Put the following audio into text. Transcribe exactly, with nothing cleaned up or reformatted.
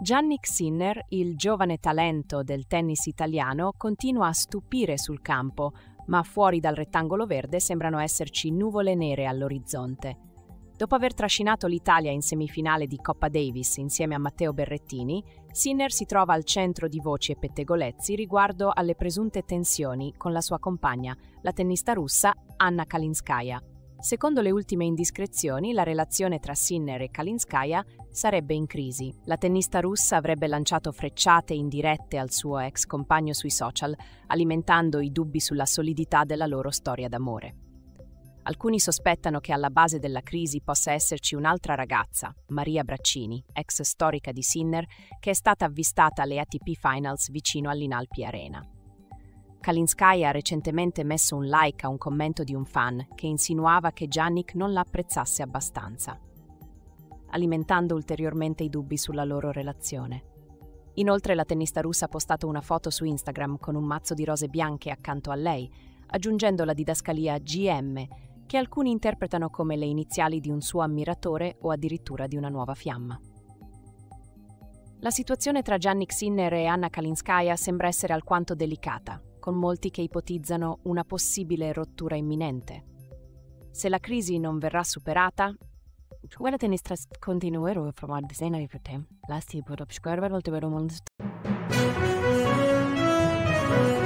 Jannik Sinner, il giovane talento del tennis italiano, continua a stupire sul campo, ma fuori dal rettangolo verde sembrano esserci nuvole nere all'orizzonte. Dopo aver trascinato l'Italia in semifinale di Coppa Davis insieme a Matteo Berrettini, Sinner si trova al centro di voci e pettegolezzi riguardo alle presunte tensioni con la sua compagna, la tennista russa Anna Kalinskaya. Secondo le ultime indiscrezioni, la relazione tra Sinner e Kalinskaya sarebbe in crisi. La tennista russa avrebbe lanciato frecciate indirette al suo ex compagno sui social, alimentando i dubbi sulla solidità della loro storia d'amore. Alcuni sospettano che alla base della crisi possa esserci un'altra ragazza, Maria Braccini, ex storica di Sinner, che è stata avvistata alle A T P Finals vicino all'Inalpi Arena. Kalinskaya ha recentemente messo un like a un commento di un fan che insinuava che Jannik non la apprezzasse abbastanza, alimentando ulteriormente i dubbi sulla loro relazione. Inoltre la tennista russa ha postato una foto su Instagram con un mazzo di rose bianche accanto a lei, aggiungendo la didascalia G M, che alcuni interpretano come le iniziali di un suo ammiratore o addirittura di una nuova fiamma. La situazione tra Jannik Sinner e Anna Kalinskaya sembra essere alquanto delicata, con molti che ipotizzano una possibile rottura imminente. Se la crisi non verrà superata, Quella tennistra continuerò a formare disegni per te. Lasti per obscurare volte per un mondo.